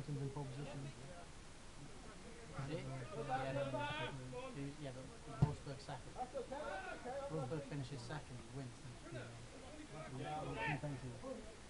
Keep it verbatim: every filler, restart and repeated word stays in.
Bolton's in pole position. Is it? Yeah, who, yeah, but Wolfsburg second. Wolfsburg finishes second, he wins. Yeah. Who thinks he?